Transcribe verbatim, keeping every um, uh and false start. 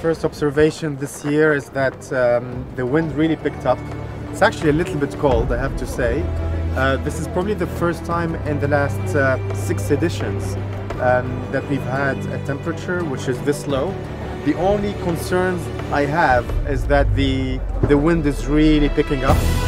first observation this year is that um, the wind really picked up. It's actually a little bit cold, I have to say. Uh, this is probably the first time in the last uh, six editions um, that we've had a temperature which is this low. The only concerns I have is that the, the wind is really picking up.